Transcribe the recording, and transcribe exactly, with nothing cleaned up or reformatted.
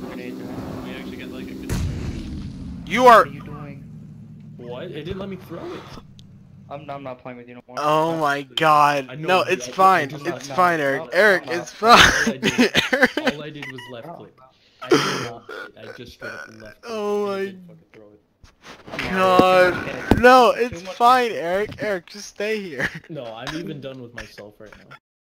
grenades, right? We actually get like a good. You are. What are you doing? What? It didn't let me throw it. I'm, I'm not playing with you no more. Oh No. my god. I know, No, dude, it's I- I fine. just- It's no, fine, no, Eric. no, Eric, no, it's no. fine. All I did, all I did was left No. click. I did not. I just straight up left click. Oh and my it didn't fucking throw it. God. No, Too it's much fine, Eric. Eric, just stay here. No, I'm even done with myself right now.